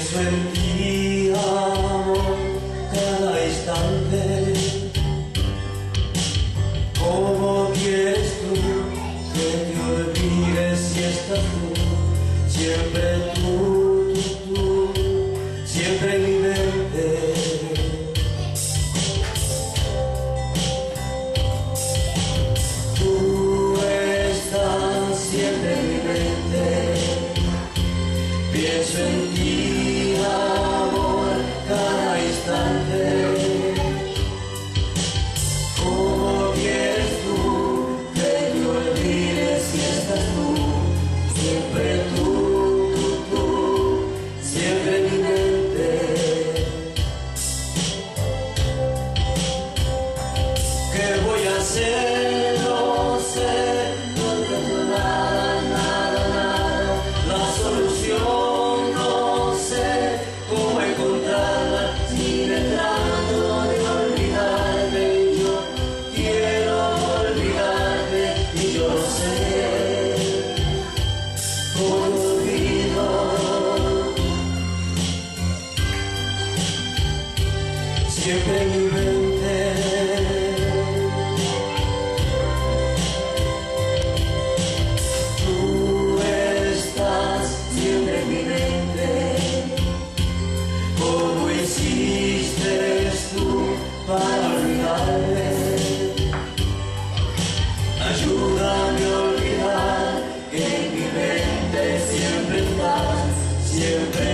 Pienso en ti, amor, cada instante. ¿Cómo quieres tú que te olvides si estás tú? Siempre tú, siempre en mi mente. Tú estás siempre en mi mente. Pienso en ti, amor, cada instante. ¿Cómo quieres tú que te olvides si estás tú? Siempre tú, siempre en mi mente. ¿Qué voy a hacer? No sé, no tengo nada. La solución no sé cómo encontrarla. Si me trato de olvidarme, yo quiero olvidarme y yo lo sé. ¿Cómo lo olvido? Siempre en mi mente. Tú estás siempre en mi mente. ¿Cómo hiciste tú para olvidarme? Ayúdame a olvidar que en mi mente siempre estás, siempre.